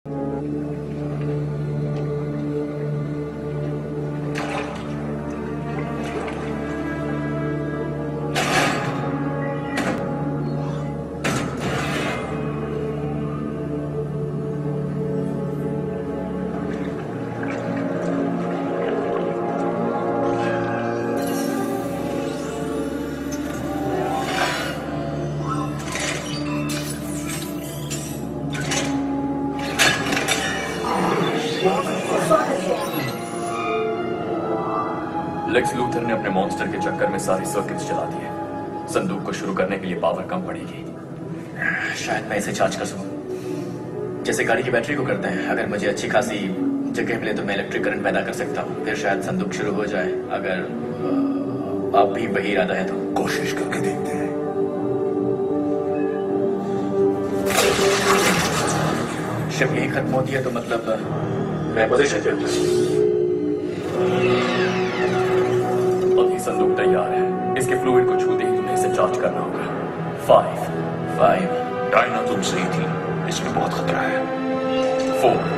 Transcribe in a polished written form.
Lex Luthor ने अपने monster के चक्कर में सारी सर्किट्स जला दिए। संदूक को शुरू करने के लिए पावर कम पड़ेगी। शायद मैं इसे चार्ज कर सकूं, जैसे गाड़ी की बैटरी को करते हैं। अगर मुझे अच्छी खासी जगह मिले तो मैं इलेक्ट्रिक करंट पैदा कर सकता हूँ, फिर शायद संदूक शुरू हो जाए। अगर आप भी वही इरादा है तो कोशिश करके देखते हैं। शिप यही खत्म होती है तो मतलब मैं पोजीशन पे हूं। अभी संदूक तैयार है। इसके फ्लूइड को छूते ही तुम्हें इसे चार्ज करना होगा। 5 5 डायना तुम सही थी, इसमें बहुत खतरा है। 4